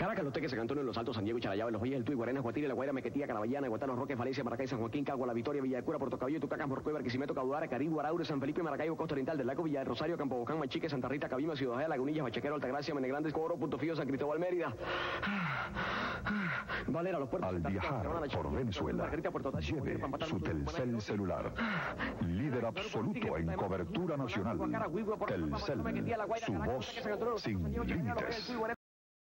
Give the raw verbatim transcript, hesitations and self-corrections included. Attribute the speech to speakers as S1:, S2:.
S1: Caracas, Los Teques, San Antonio, Los Altos, San Diego, Charallave, Los Valles, El Tuy, Guarenas, Guatire, La Guaira, Mequetía, Caraballana, Guatanos, Roques, Valencia, Maracay, San Joaquín, Cagua, La Victoria, Villa de Cura, Puerto Cabello, Tucacas, Morcuey, Barquisimeto, Caudara, Carigua, Araure, San Felipe, Maracaibo, Costa Oriental, del Lago, Villa de Rosario, Campo Bocán, Machique, Santa Rita, Cabima, Ciudad Real, Lagunillas, Bachaquero, Altagracia, Menegrandes, Coro, Punto Fío, San Cristóbal, Mérida. Valera, los puertos.
S2: Al viajar por Venezuela, lleve su Telcel celular. Líder absoluto en cobertura nacional. Telcel, su voz sin límites.